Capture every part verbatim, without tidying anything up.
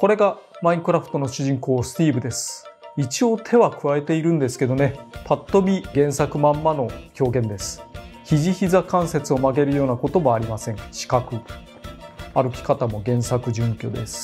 これがマインクラフトの主人公スティーブです。一応手は加えているんですけどね、パッと見原作まんまの表現です。肘膝関節を曲げるようなこともありません。四角。歩き方も原作準拠です。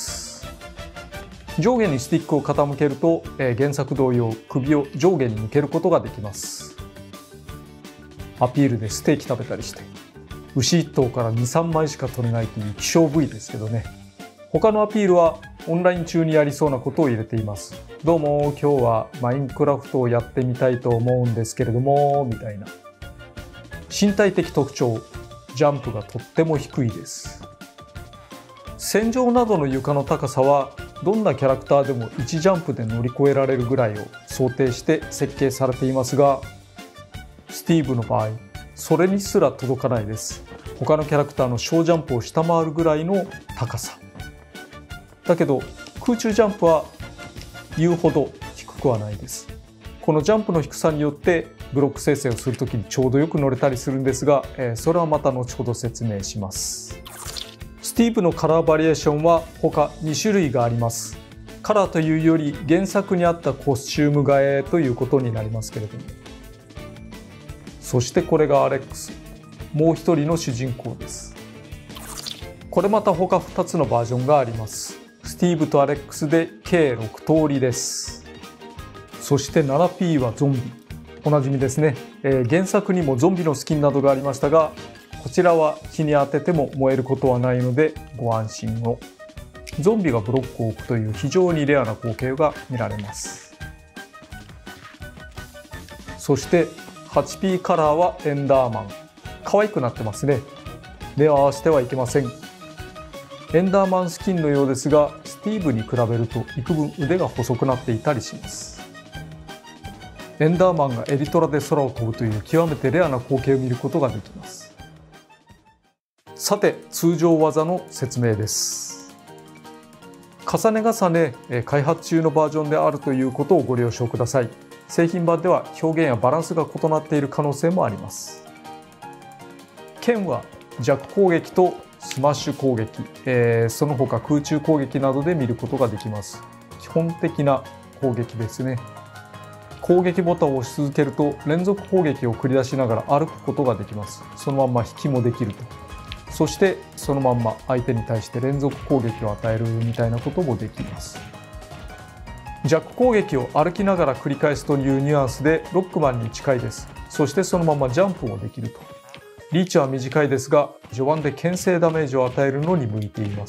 上下にスティックを傾けると、えー、原作同様首を上下に向けることができます。アピールでステーキ食べたりして、牛いっ頭からに、さんまいしか取れないという希少部位ですけどね。他のアピールはオンライン中にやりそうなことを入れています。どうも今日はマインクラフトをやってみたいと思うんですけれども、みたいな。身体的特徴、ジャンプがとっても低いです。戦場などの床の高さはどんなキャラクターでもいちジャンプで乗り越えられるぐらいを想定して設計されていますが、スティーブの場合、それにすら届かないです。他のキャラクターの小ジャンプを下回るぐらいの高さ。だけど空中ジャンプは言うほど低くはないです。このジャンプの低さによってブロック生成をするときにちょうどよく乗れたりするんですが、えー、それはまた後ほど説明します。スティーブのカラーバリエーションは他に種類があります。カラーというより原作にあったコスチューム替えということになりますけれども。そしてこれがアレックス。もう一人の主人公です。これまた他ふたつのバージョンがあります。スティーブとアレックスで計ろく通りです。そして ななピー はゾンビ。おなじみですね、えー、原作にもゾンビのスキンなどがありましたが、こちらは日に当てても燃えることはないのでご安心を。ゾンビがブロックを置くという非常にレアな光景が見られます。そして はちピー カラーはエンダーマン。可愛くなってますね。目を合わせてはいけません。エンダーマンスキンのようですが、スティーブに比べると幾分腕が細くなっていたりします。エンダーマンがエリトラで空を飛ぶという極めてレアな光景を見ることができます。さて、通常技の説明です。重ね重ね開発中のバージョンであるということをご了承ください。製品版では表現やバランスが異なっている可能性もあります。剣は弱攻撃とスマッシュ攻撃、えー、その他空中攻撃などで見ることができます。基本的な攻撃ですね。攻撃ボタンを押し続けると連続攻撃を繰り出しながら歩くことができます。そのまんま引きもできると。そしてそのまんま相手に対して連続攻撃を与えるみたいなこともできます。弱攻撃を歩きながら繰り返すというニュアンスでロックマンに近いです。そしてそのままジャンプもできると。リーチは短いですが、序盤で牽制ダメージを与えるのに向いています。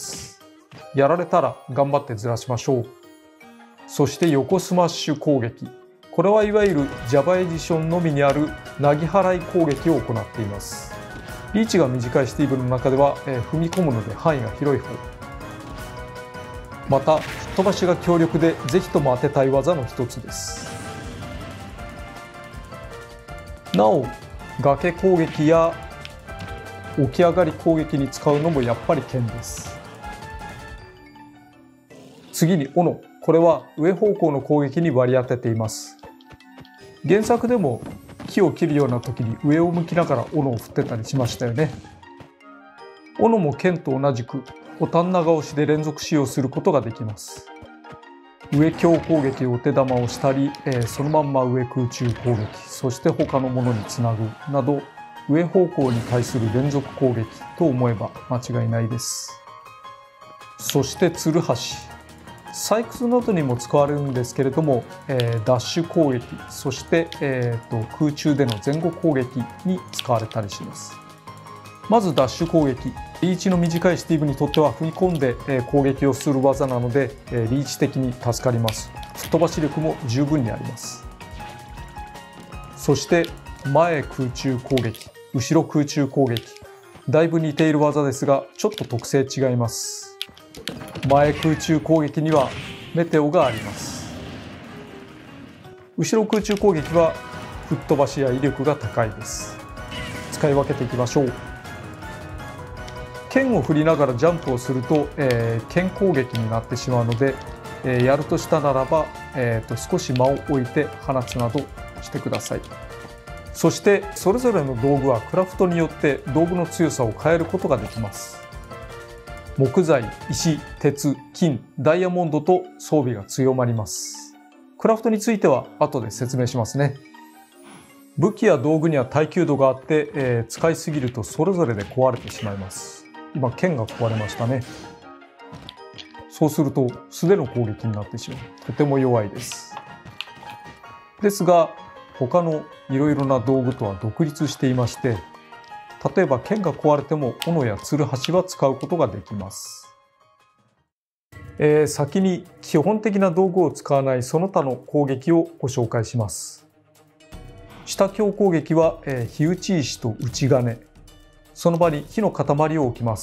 やられたら頑張ってずらしましょう。そして横スマッシュ攻撃。これはいわゆる Java エディションのみにあるなぎ払い攻撃を行っています。リーチが短いスティーブの中では、えー、踏み込むので範囲が広い方。また、吹っ飛ばしが強力でぜひとも当てたい技の一つです。なお、崖攻撃や起き上がり攻撃に使うのもやっぱり剣です。次に斧。これは上方向の攻撃に割り当てています。原作でも木を切るような時に上を向きながら斧を振ってたりしましたよね。斧も剣と同じくボタン長押しで連続使用することができます。上強攻撃をお手玉をしたり、えー、そのまんま上空中攻撃、そして他のものにつなぐなど上方向に対する連続攻撃と思えば間違いないです。そしてツルハシ。採掘などにも使われるんですけれども、えー、ダッシュ攻撃、そして、えー、と空中での前後攻撃に使われたりします。まずダッシュ攻撃。リーチの短いスティーブにとっては踏み込んで、えー、攻撃をする技なので、えー、リーチ的に助かります。吹っ飛ばし力も十分にあります。そして前空中攻撃、後ろ空中攻撃。だいぶ似ている技ですが、ちょっと特性違います。前空中攻撃にはメテオがあります。後ろ空中攻撃は吹っ飛ばしや威力が高いです。使い分けていきましょう。剣を振りながらジャンプをすると、えー、剣攻撃になってしまうので、えー、やるとしたならば、えー、と少し間を置いて放つなどしてください。そしてそれぞれの道具はクラフトによって道具の強さを変えることができます。 木材、石、鉄、金、ダイヤモンドと装備が強まります。クラフトについては後で説明しますね。武器や道具には耐久度があって、えー、使いすぎるとそれぞれで壊れてしまいます。今剣が壊れましたね。そうすると素手の攻撃になってしまう。とても弱いです。ですが他のいろいろな道具とは独立していまして、例えば剣が壊れても斧やツルハシは使うことができます。えー、先に基本的な道具を使わないその他の攻撃をご紹介します。下強攻撃は、えー、火打ち石と打ち金。その場に火の塊を置きます。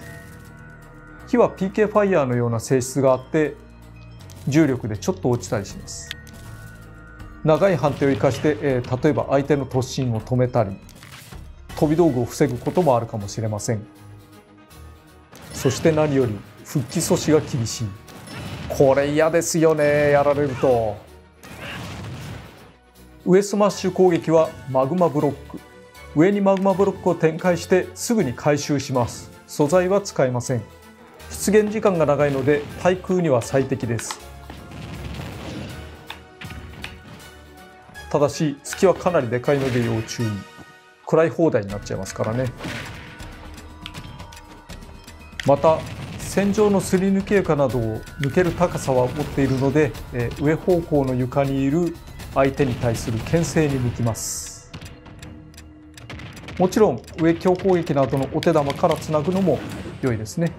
火は ピーケー ファイヤーのような性質があって重力でちょっと落ちたりします。長い判定を生かして、えー、例えば相手の突進を止めたり飛び道具を防ぐこともあるかもしれません。そして何より復帰阻止が厳しい。これ嫌ですよね、やられると。上スマッシュ攻撃はマグマブロック。上にマグマブロックを展開してすぐに回収します。素材は使いません。出現時間が長いので対空には最適です。ただし隙はかなりでかいので要注意。食らい放題になっちゃいますからね。また戦場のすり抜け床などを抜ける高さは持っているので、えー、上方向の床にいる相手に対する牽制に向きます。もちろん上強攻撃などのお手玉からつなぐのも良いですね。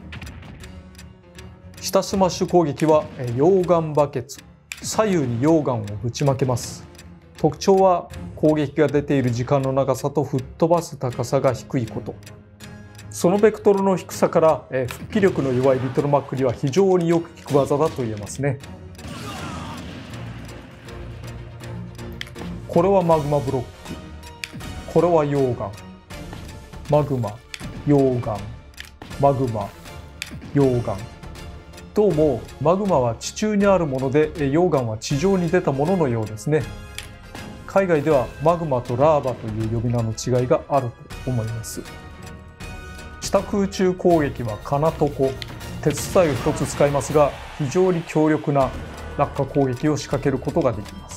下スマッシュ攻撃は溶岩バケツ。左右に溶岩をぶちまけます。特徴は攻撃が出ている時間の長さと吹っ飛ばす高さが低いこと。そのベクトルの低さから、えー、復帰力の弱いリトルマックには非常によく効く技だと言えますね。これはマグマブロック。これは溶岩。マグマ、溶岩、マグマ、溶岩。どうもマグマは地中にあるもので、溶岩は地上に出たもののようですね。海外ではマグマとラーバという呼び名の違いがあると思います。下空中攻撃は金床、鉄材を一つ使いますが、非常に強力な落下攻撃を仕掛けることができます。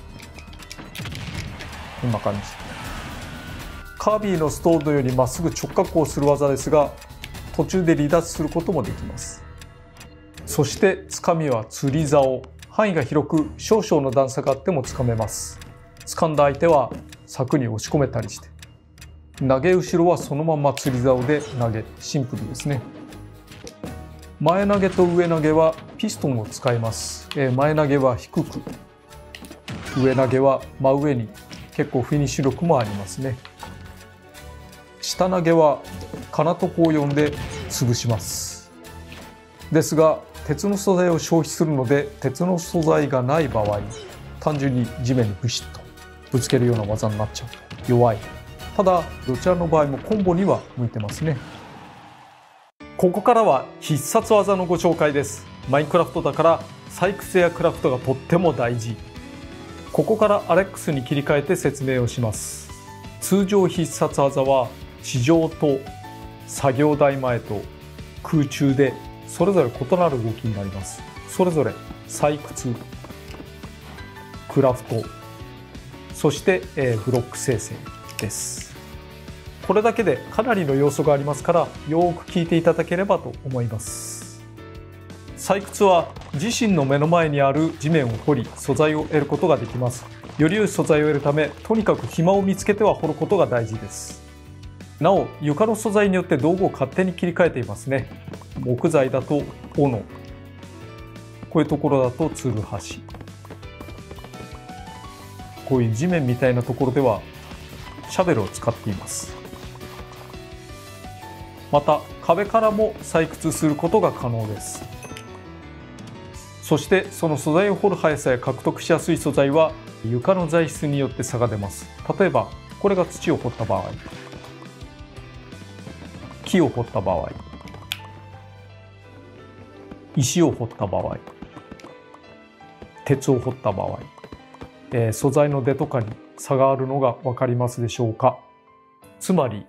こんな感じ。カービィのストーンのようにまっすぐ直角をする技ですが、途中で離脱することもできます。そしてつかみは釣り竿。範囲が広く少々の段差があってもつかめます。掴んだ相手は柵に押し込めたりして、投げ後ろはそのまま釣り竿で投げ、シンプルですね。前投げと上投げはピストンを使います。前投げは低く、上投げは真上に。結構フィニッシュ力もありますね。下投げは金床を呼んで潰します。ですが鉄の素材を消費するので、鉄の素材がない場合、単純に地面にブシッとぶつけるような技になっちゃうと弱い。ただどちらの場合もコンボには向いてますね。ここからは必殺技のご紹介です。マインクラフトだから採掘やクラフトがとっても大事。ここからアレックスに切り替えて説明をします。通常必殺技は地上と作業台前と空中でそれぞれ異なる動きになります。それぞれ採掘、クラフト、そして、えー、ブロック生成です。これだけでかなりの要素がありますから、よく聞いていただければと思います。採掘は自身の目の前にある地面を掘り素材を得ることができます。より良い素材を得るため、とにかく暇を見つけては掘ることが大事です。なお床の素材によって道具を勝手に切り替えていますね。木材だと斧、こういうところだとツルハシ、こういう地面みたいなところではシャベルを使っています。また壁からも採掘することが可能です。そしてその素材を掘る速さや獲得しやすい素材は床の材質によって差が出ます。例えばこれが土を掘った場合、木を掘った場合、石を掘った場合、鉄を掘った場合、えー、素材の出とかに差があるのが分かりますでしょうか。つまり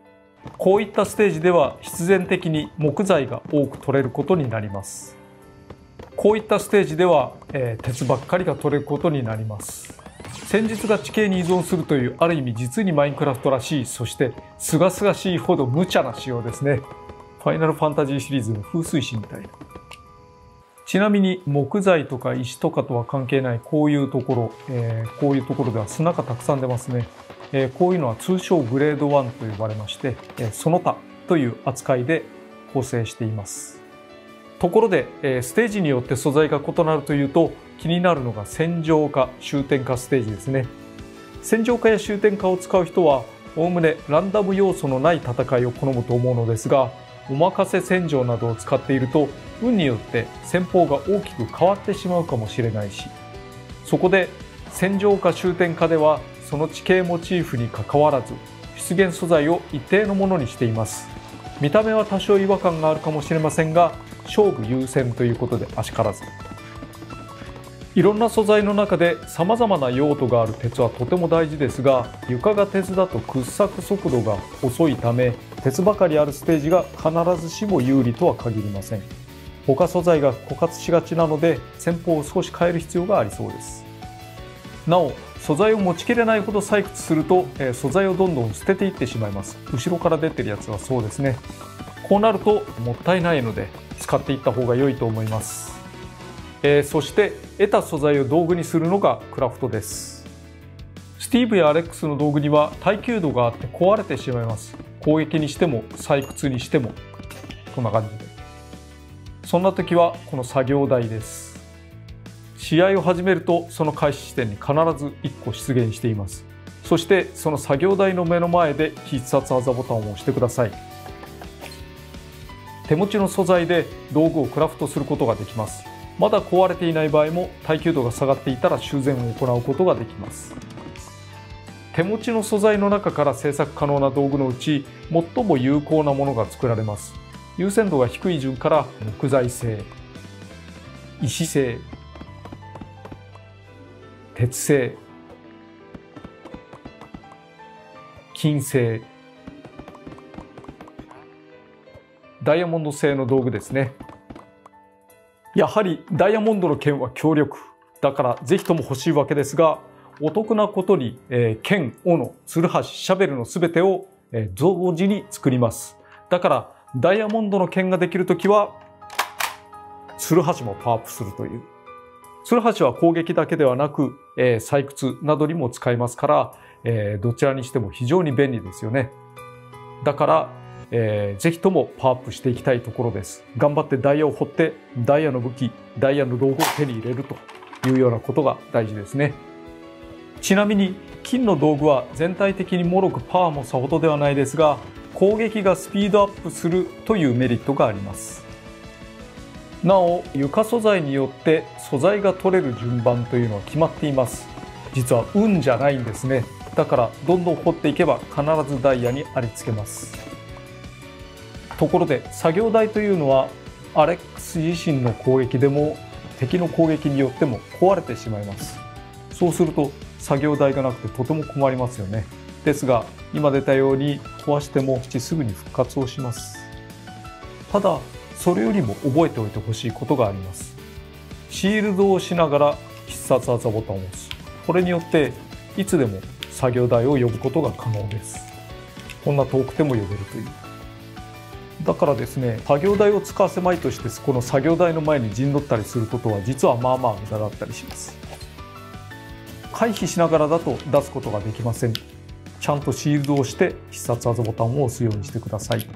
こういったステージでは必然的に木材が多く取れることになります。こういったステージでは、えー、鉄ばっかりが取れることになります。戦術が地形に依存するというある意味実にマインクラフトらしい、そして清々しいほど無茶な仕様ですね。ファイナルファンタジーシリーズの風水師みたいな。ちなみに木材とか石とかとは関係ないこういうところ、えー、こういうところでは砂がたくさん出ますね。えー、こういうのは通称グレードワンと呼ばれまして、えー、その他という扱いで構成しています。ところで、えー、ステージによって素材が異なるというと気になるのが戦場化、終点化ステージですね。戦場化や終点化を使う人はおおむねランダム要素のない戦いを好むと思うのですが、お任せ戦場などを使っていると運によって戦法が大きく変わってしまうかもしれないし、そこで戦場化終点化ではその地形モチーフにかかわらず出現素材を一定のものにしています。見た目は多少違和感があるかもしれませんが、勝負優先ということであしからず。いろんな素材の中で様々な用途がある鉄はとても大事ですが、床が鉄だと掘削速度が遅いため、鉄ばかりあるステージが必ずしも有利とは限りません。他素材が枯渇しがちなので戦法を少し変える必要がありそうです。なお、素材を持ちきれないほど採掘すると、えー、素材をどんどん捨てていってしまいます。後ろから出てるやつはそうですね。こうなるともったいないので使っていった方が良いと思います。えー、そして得た素材を道具にするのがクラフトです。スティーブやアレックスの道具には耐久度があって壊れてしまいます。攻撃にしても採掘にしてもこんな感じで。そんな時はこの作業台です。試合を始めるとその開始地点に必ずいっこ出現しています。そしてその作業台の目の前で必殺技ボタンを押してください。手持ちの素材で道具をクラフトすることができます。まだ壊れていない場合も耐久度が下がっていたら修繕を行うことができます。手持ちの素材の中から製作可能な道具のうち最も有効なものが作られます。優先度が低い順から木材製、石製、鉄製、金製、ダイヤモンド製の道具ですね。やはりダイヤモンドの剣は強力だからぜひとも欲しいわけですが、お得なことに、えー、剣、斧、ツルハシ、シャベルの全てを、えー、同時に作ります。だからダイヤモンドの剣ができるときはツルハシもパワーアップするという。ツルハシは攻撃だけではなく、えー、採掘などにも使えますから、えー、どちらにしても非常に便利ですよね。だから、えー、ぜひともパワーアップしていきたいところです。頑張ってダイヤを掘ってダイヤの武器、ダイヤの道具を手に入れるというようなことが大事ですね。ちなみに金の道具は全体的に脆くパワーもさほどではないですが、攻撃がスピードアップするというメリットがあります。なお、床素材によって素材が取れる順番というのは決まっています。実は運じゃないんですね。だからどんどん掘っていけば必ずダイヤにありつけます。ところで作業台というのはアレックス自身の攻撃でも敵の攻撃によっても壊れてしまいます。そうすると作業台がなくてとても困りますよね。ですが今出たように壊してもすぐに復活をします。ただそれよりも覚えておいてほしいことがあります。シールドをしながら必殺技ボタンを押す。これによっていつでも作業台を呼ぶことが可能です。こんな遠くても呼べるという。だからですね、作業台を使わせまいとしてこの作業台の前に陣取ったりすることは実はまあまあ無駄だったりします。回避しながらだと出すことができません。ちゃんとシールドをして必殺技ボタンを押すようにしてください。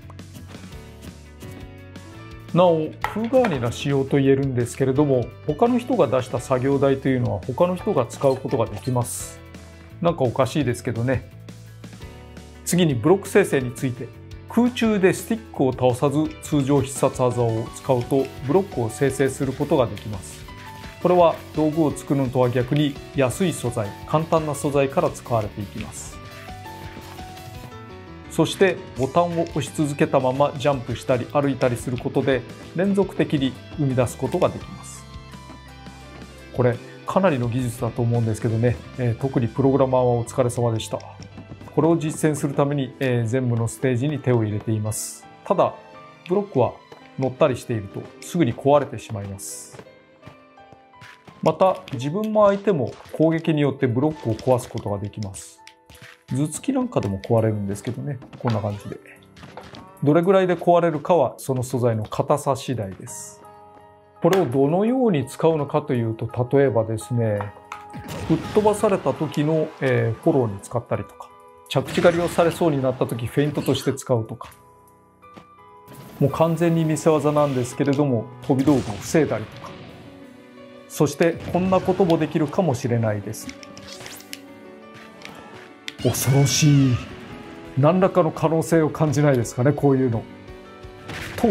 なお、風変わりな仕様と言えるんですけれども、他の人が出した作業台というのは他の人が使うことができます。なんかおかしいですけどね。次にブロック生成について。空中でスティックを倒さず通常必殺技を使うとブロックを生成することができます。これは道具を作るのとは逆に安い素材、簡単な素材から使われていきます。そしてボタンを押し続けたままジャンプしたり歩いたりすることで連続的に生み出すことができます。これかなりの技術だと思うんですけどね、えー、特にプログラマーはお疲れ様でした。 これを実践するために、えー、全部のステージに手を入れています。ただブロックは乗ったりしているとすぐに壊れてしまいます。また自分も相手も攻撃によってブロックを壊すことができます。頭突きなんかでも壊れるんですけどね、こんな感じで。どれぐらいで壊れるかはその素材の硬さ次第です。これをどのように使うのかというと、例えばですね、吹っ飛ばされた時の、えー、フォローに使ったりとか、着地狩りをされそうになった時フェイントとして使うとか、もう完全に見せ技なんですけれども、飛び道具を防いだりとか、そしてこんなこともできるかもしれないです。恐ろしい。何らかの可能性を感じないですかね、こういうの。と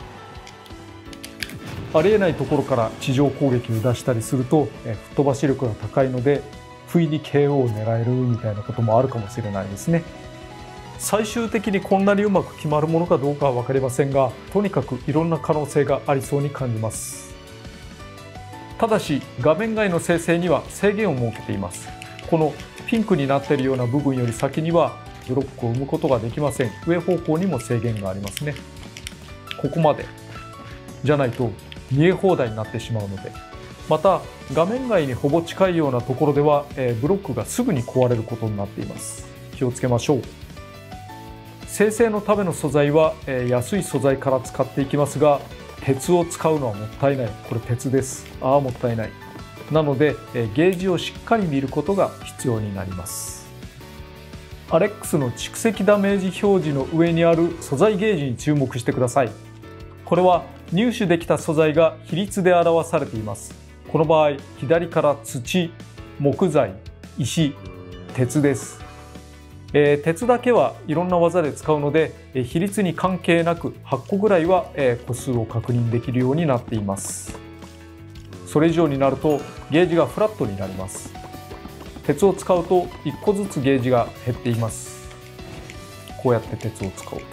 ありえないところから地上攻撃を出したりすると、え吹っ飛ばし力が高いので不意に ケーオー を狙えるみたいなこともあるかもしれないですね。最終的にこんなにうまく決まるものかどうかは分かりませんが、とにかくいろんな可能性がありそうに感じます。ただし画面外の生成には制限を設けています。このピンクになっているような部分より先にはブロックを生むことができません。上方向にも制限がありますね。ここまでじゃないと見え放題になってしまうので。また画面外にほぼ近いようなところでは、えー、ブロックがすぐに壊れることになっています。気をつけましょう。生成のための素材は、えー、安い素材から使っていきますが、鉄を使うのはもったいない。これ鉄です。ああもったいない。なので、えー、ゲージをしっかり見ることが必要になります。アレックスの蓄積ダメージ表示の上にある素材ゲージに注目してください。これは入手できた素材が比率で表されています。この場合、左から土、木材、石、鉄です。えー、鉄だけはいろんな技で使うので、えー、比率に関係なくはっこぐらいは、えー、個数を確認できるようになっています。それ以上になるとゲージがフラットになります。鉄を使うといっこずつゲージが減っています。こうやって鉄を使うと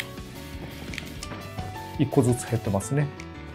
いっこずつ減ってますね。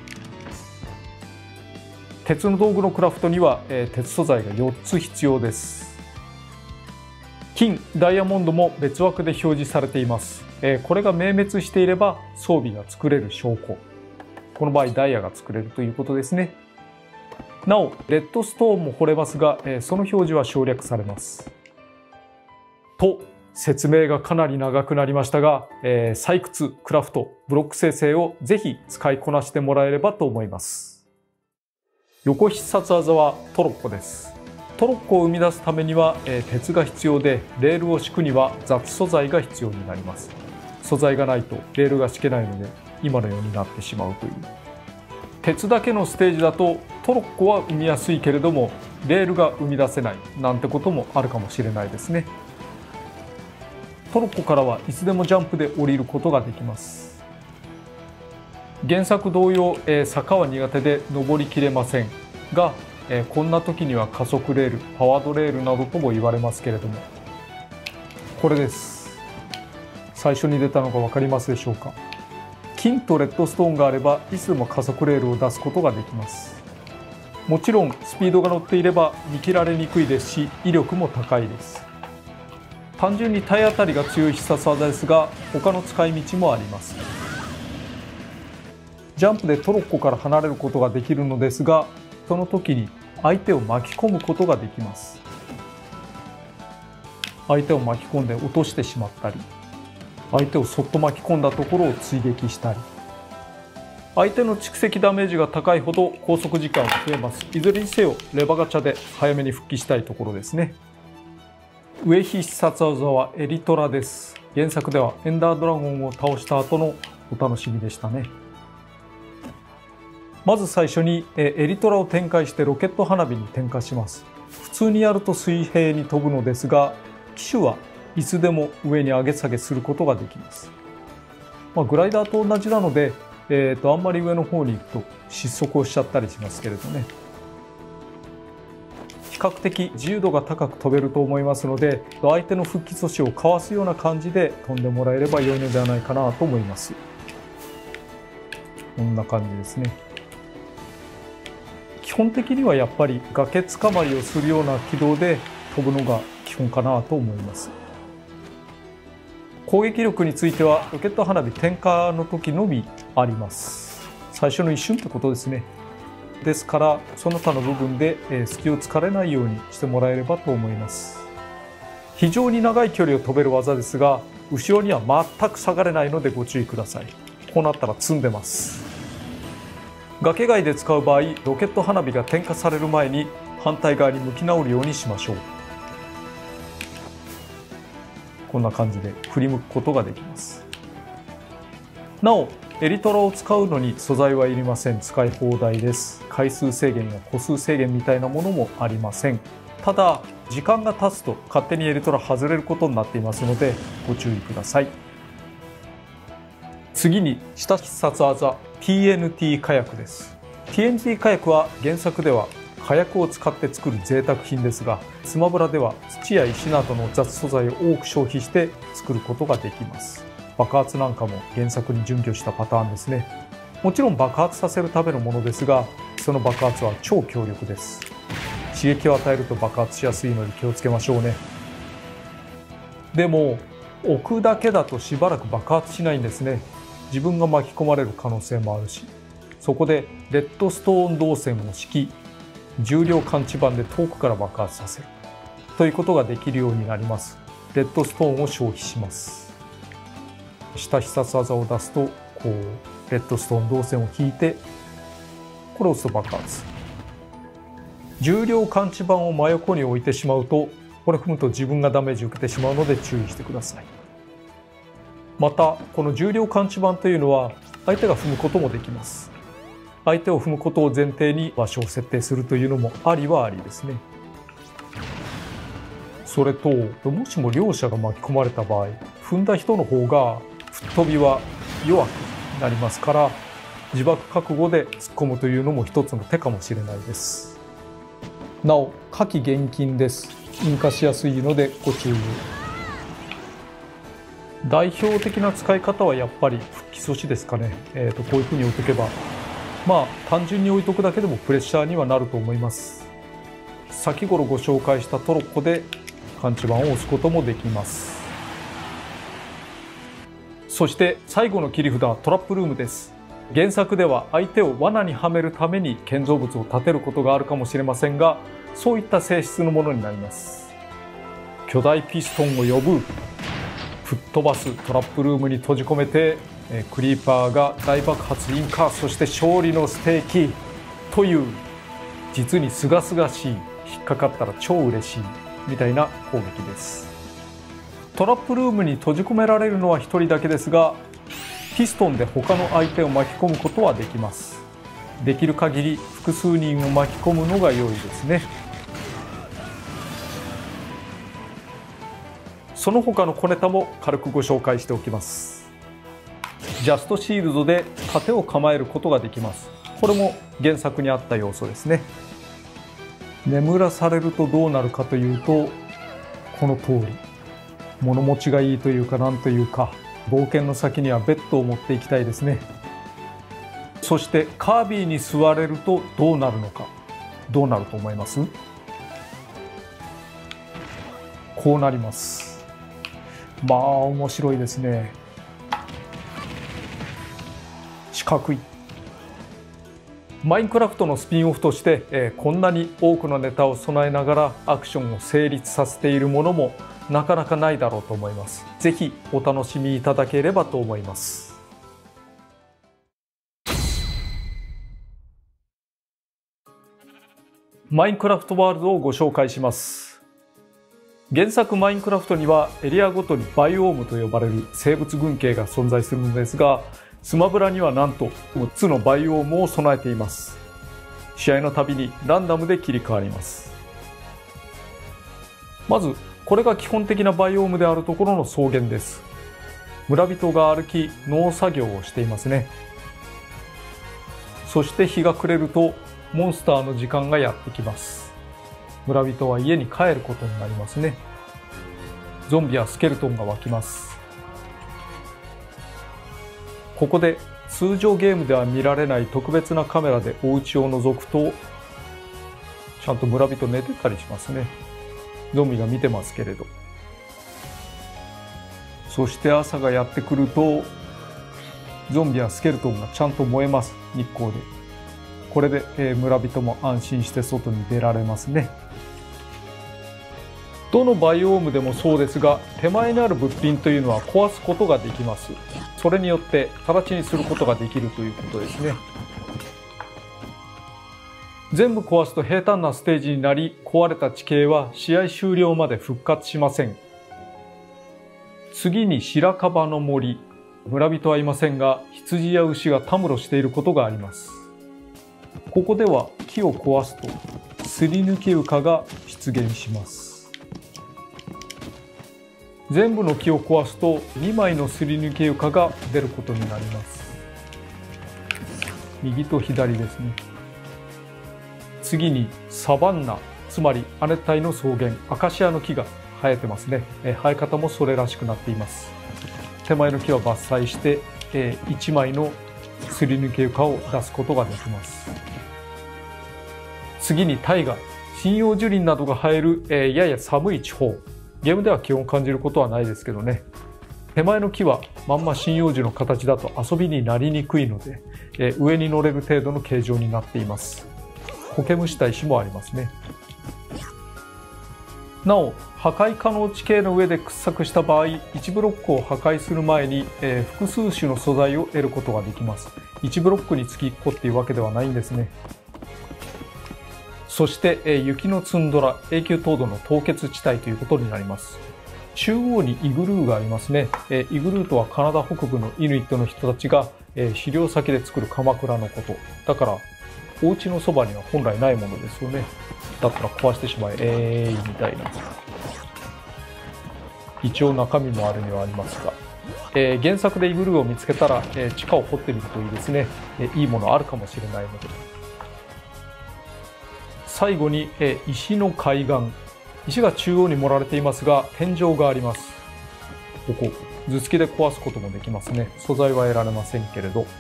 鉄の道具のクラフトには、えー、鉄素材がよっつ必要です。金、ダイヤモンドも別枠で表示されています。えー、これが明滅していれば装備が作れる証拠。この場合ダイヤが作れるということですね。なお、レッドストーンも掘れますが、えー、その表示は省略されます。と、説明がかなり長くなりましたが、えー、採掘、クラフト、ブロック生成をぜひ使いこなしてもらえればと思います。横必殺技はトロッコです。トロッコを生み出すためには、えー、鉄が必要で、レールを敷くには雑素材が必要になります。素材がないとレールが敷けないので、今のようになってしまうという。鉄だけのステージだとトロッコは生みやすいけれども、レールが生み出せないなんてこともあるかもしれないですね。トロッコからはいつでもジャンプで降りることができます。原作同様、えー、坂は苦手で登りきれませんが、えー、こんな時には加速レール、パワードレールなどとも言われますけれども、これです。最初に出たのが分かりますでしょうか。金とレッドストーンがあればいつでも加速レールを出すことができます。もちろんスピードが乗っていれば見切られにくいですし、威力も高いです。単純に体当たりが強い必殺技ですが、他の使い道もあります。ジャンプでトロッコから離れることができるのですが、その時に相手を巻き込むことができます。相手を巻き込んで落としてしまったり、相手をそっと巻き込んだところを追撃したり、相手の蓄積ダメージが高いほど拘束時間が増えます。いずれにせよレバガチャで早めに復帰したいところですね。上必殺技はエリトラです。原作ではエンダードラゴンを倒した後のお楽しみでしたね。まず最初にエリトラを展開してロケット花火に点火します。普通にやると水平に飛ぶのですが、機種はいつでも上に上げ下げすることができます。まあ、グライダーと同じなので、えー、とあんまり上の方に行くと失速をしちゃったりしますけれどね。比較的自由度が高く飛べると思いますので、相手の復帰阻止をかわすような感じで飛んでもらえれば良いのではないかなと思います。こんな感じですね。基本的にはやっぱり崖つかまりをするような軌道で飛ぶのが基本かなと思います。 攻撃力についてはロケット花火点火の時のみあります。最初の一瞬ってことですね。ですからその他の部分で隙を突かれないようにしてもらえればと思います。非常に長い距離を飛べる技ですが、後ろには全く下がれないのでご注意ください。こうなったら積んでます。崖外で使う場合、ロケット花火が点火される前に反対側に向き直るようにしましょう。こんな感じで振り向くことができます。なお、エリトラを使うのに素材はいりません。使い放題です。回数制限や個数制限みたいなものもありません。ただ、時間が経つと勝手にエリトラ外れることになっていますのでご注意ください。次に下必殺技 ティーエヌティー 火薬です。 ティーエヌティー 火薬は原作では火薬を使って作る贅沢品ですが、スマブラでは土や石などの雑素材を多く消費して作ることができます。爆発なんかも原作に準拠したパターンですね。もちろん爆発させるためのものですが、その爆発は超強力です。刺激を与えると爆発しやすいので気をつけましょうね。でも置くだけだとしばらく爆発しないんですね。自分が巻き込まれる可能性もあるし、そこでレッドストーン導線を敷き、重量感知板で遠くから爆発させるということができるようになります。レッドストーンを消費します。下必殺技を出すと、こうレッドストーン導線を引いて、これを押すと爆発。重量感知板を真横に置いてしまうと、これ踏むと自分がダメージを受けてしまうので注意してください。またこの重量感知板というのは相手が踏むこともできます。相手を踏むことを前提に場所を設定するというのもありはありですね。それと、もしも両者が巻き込まれた場合、踏んだ人の方が吹っ飛びは弱くなりますから、自爆覚悟で突っ込むというのも一つの手かもしれないです。なお、火気厳禁です。引火しやすいのでご注意を。代表的な使い方はやっぱり復帰阻止ですかね。えーと、こういうふうに置いとけば、まあ単純に置いとくだけでもプレッシャーにはなると思います。先頃ご紹介したトロッコで感知板を押すこともできます。そして最後の切り札はトラップルームです。原作では相手を罠にはめるために建造物を建てることがあるかもしれませんが、そういった性質のものになります。巨大ピストンを呼ぶ、吹っ飛ばす、トラップルームに閉じ込めてクリーパーが大爆発引火、そして勝利のステーキという、実にすがすがしい、引っかかったら超嬉しいみたいな攻撃です。トラップルームに閉じ込められるのはひとりだけですが、ピストンで他の相手を巻き込むことはできます。できる限り複数人を巻き込むのが良いですね。その他の小ネタも軽くご紹介しておきます。ジャストシールドで盾を構えることができます。これも原作にあった要素ですね。眠らされるとどうなるかというと、この通り物持ちがいいというか、なんというか、冒険の先にはベッドを持っていきたいですね。そしてカービィに座れるとどうなるのか。どうなると思います？こうなります。まあ面白いですね。四角い。マインクラフトのスピンオフとして、えー、こんなに多くのネタを備えながらアクションを成立させているものもなかなかないだろうと思います。ぜひお楽しみいただければと思います。マインクラフトワールドをご紹介します。原作マインクラフトにはエリアごとにバイオームと呼ばれる生物群系が存在するのですが、スマブラにはなんとむっつのバイオームを備えています。試合のたびにランダムで切り替わります。まずこれが基本的なバイオームであるところの草原です。村人が歩き農作業をしていますね。そして日が暮れるとモンスターの時間がやってきます。村人は家に帰ることになりますね。ゾンビやスケルトンが湧きます。ここで通常ゲームでは見られない特別なカメラでお家を覗くと、ちゃんと村人寝てたりしますね。ゾンビが見てますけれど。 そして朝がやってくるとゾンビやスケルトンがちゃんと燃えます、日光で。これで、えー、村人も安心して外に出られますね。どのバイオームでもそうですが、手前にある物品というのは壊すことができます。それによって直ちにすることができるということですね。全部壊すと平坦なステージになり、壊れた地形は試合終了まで復活しません。次に白樺の森。村人はいませんが、羊や牛がたむろしていることがあります。ここでは木を壊すとすり抜け床が出現します。全部の木を壊すとにまいのすり抜け床が出ることになります。右と左ですね。次にサバンナ、つまり亜熱帯の草原、アカシアの木が生えてますね。生え方もそれらしくなっています。手前の木は伐採していちまいのすり抜け床を出すことができます。次に大河、針葉樹林などが生えるやや寒い地方。ゲームでは気温を感じることはないですけどね。手前の木はまんま針葉樹の形だと遊びになりにくいので、え上に乗れる程度の形状になっています。苔むした石もありますね。なお、破壊可能地形の上で掘削した場合、いちブロックを破壊する前に、え複数種の素材を得ることができます。いちブロックにつきいっこっていうわけではないんですね。そして、え雪のツンドラ、永久凍土の凍結地帯ということになります。中央にイグルーがありますね。えイグルーとはカナダ北部のイヌイットの人たちが、え狩猟先で作る鎌倉のこと。だから、お家のそばには本来ないものですよね。だったら壊してしまえ、えーいみたいな。一応中身もあるにはありますが、えー、原作でイグルーを見つけたら、えー、地下を掘ってみるといいですね。えー、いいものあるかもしれないので。最後に、えー、石の海岸。石が中央に盛られていますが、天井があります。ここ、頭突きで壊すこともできますね。素材は得られませんけれど。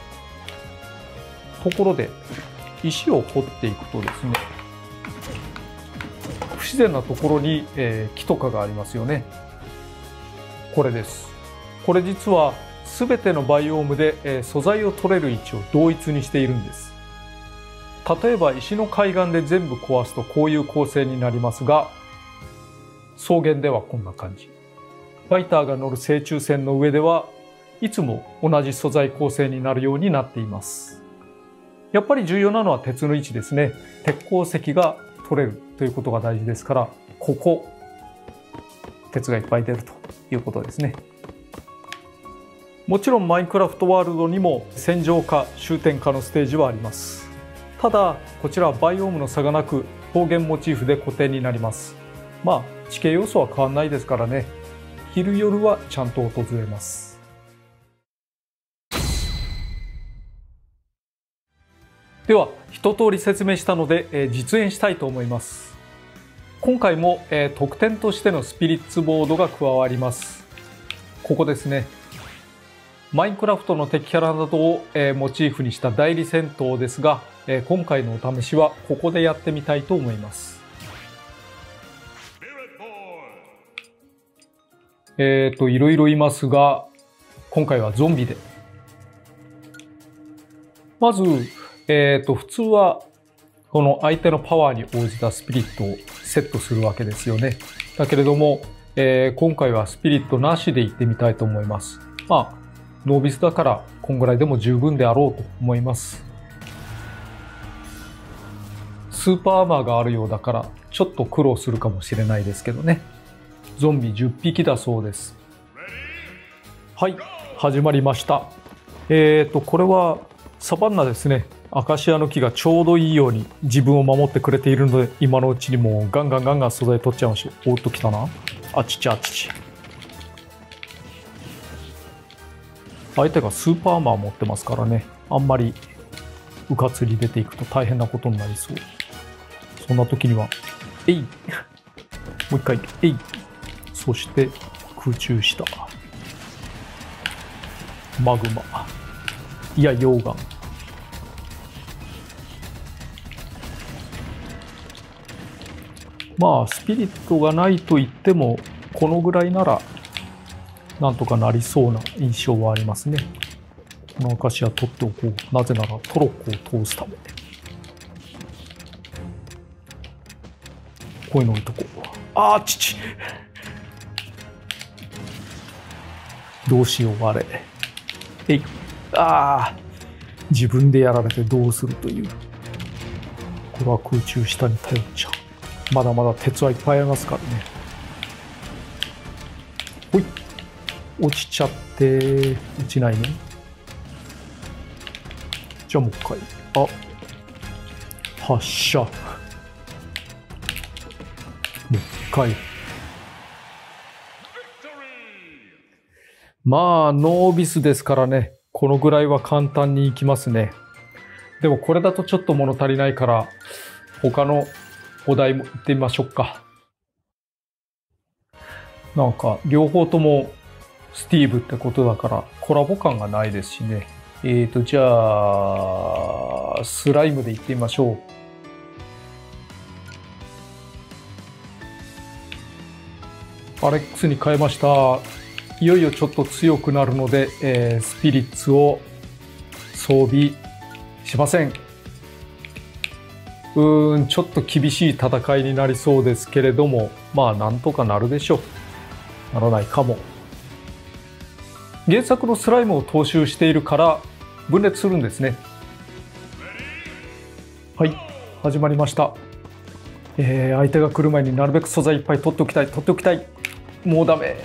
ところで、石を掘っていくとですね、不自然なところに、えー、木とかがありますよね。これです。これ実は全てのバイオームで、えー、素材を取れる位置を同一にしているんです。例えば石の海岸で全部壊すとこういう構成になりますが、草原ではこんな感じ。ファイターが乗る正中線の上ではいつも同じ素材構成になるようになっています。やっぱり重要なのは鉄の位置ですね。鉄鉱石が取れるということが大事ですから、ここ、鉄がいっぱい出るということですね。もちろんマインクラフトワールドにも戦場化、終点化のステージはあります。ただ、こちらはバイオームの差がなく、方言モチーフで固定になります。まあ、地形要素は変わらないですからね。昼夜はちゃんと訪れます。では、一通り説明したので、えー、実演したいと思います。今回も、えー、特典としてのスピリッツボードが加わります。ここですね。マインクラフトの敵キャラなどを、えー、モチーフにした代理戦闘ですが、えー、今回のお試しはここでやってみたいと思います。えっと、いろいろいますが、今回はゾンビで。まず、えっと、普通は、この相手のパワーに応じたスピリットをセットするわけですよね。だけれども、えー、今回はスピリットなしで行ってみたいと思います。まあ、ノービスだから、こんぐらいでも十分であろうと思います。スーパーアーマーがあるようだから、ちょっと苦労するかもしれないですけどね。ゾンビじゅっぴきだそうです。はい、始まりました。えっと、これはサバンナですね。アカシアの木がちょうどいいように自分を守ってくれているので、今のうちにもうガンガンガンガン素材取っちゃいましょう。おっと来たな。あちちあちち。相手がスーパーアーマー持ってますからね。あんまりうかつに出ていくと大変なことになりそう。そんな時には、えいもう一回、えいそして空中下。マグマ。いや、溶岩。まあ、スピリットがないと言っても、このぐらいならなんとかなりそうな印象はありますね。この証は取っておこう。なぜならトロッコを通すため。こういうの置いとこう。ああ、父。どうしよう、あれ。えい。ああ。自分でやられてどうするという。これは空中下に頼っちゃう。まだまだ鉄はいっぱいありますからね。ほい。落ちちゃって、落ちないね。じゃあもう一回。あ。発射。もう一回。まあ、ノービスですからね。このぐらいは簡単にいきますね。でもこれだとちょっと物足りないから、他のお題も行ってみましょうか。なんか、両方ともスティーブってことだからコラボ感がないですしね。えーと、じゃあ、スライムで行ってみましょう。アレックスに変えました。いよいよちょっと強くなるので、えー、スピリッツを装備しません。うーん、ちょっと厳しい戦いになりそうですけれども、まあなんとかなるでしょう。ならないかも。原作のスライムを踏襲しているから分裂するんですね。はい、始まりました。えー、相手が来る前になるべく素材いっぱい取っておきたい、取っておきたい。もうダメ。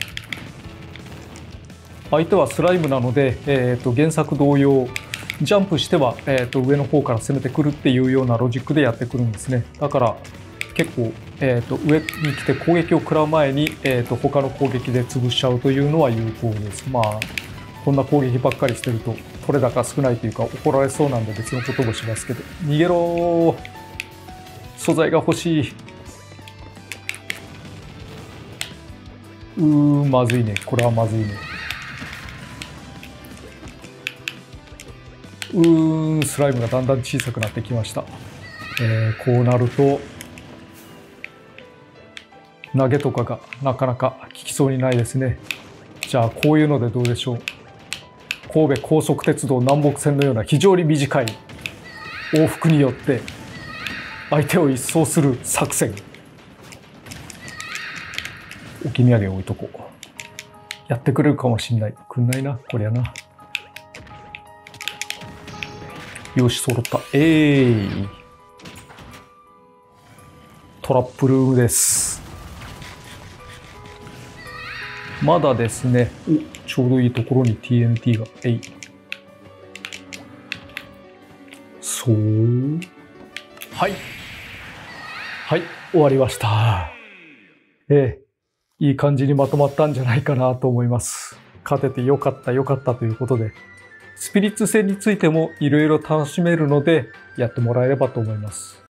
相手はスライムなので、えー、と原作同様ジャンプしては、えー、と上の方から攻めてくるっていうようなロジックでやってくるんですね。だから結構、えー、と上に来て攻撃を食らう前に、えー、と他の攻撃で潰しちゃうというのは有効です。まあこんな攻撃ばっかりしてると取れ高少ないというか怒られそうなんで別のことをしますけど、逃げろー。素材が欲しい。うーん、まずいね。これはまずいね。うーん、スライムがだんだん小さくなってきました。えー、こうなると投げとかがなかなか効きそうにないですね。じゃあこういうのでどうでしょう。神戸高速鉄道南北線のような非常に短い往復によって相手を一掃する作戦。置き土産置いとこう。やってくれるかもしんない。くんないな、こりゃな。よし、揃った。えーい。トラップルームです。まだですね。お、ちょうどいいところに ティーエヌティー が。えい。そう。はい。はい、終わりました。ええ。いい感じにまとまったんじゃないかなと思います。勝ててよかったよかったということで、スピリッツ戦についてもいろいろ楽しめるのでやってもらえればと思います。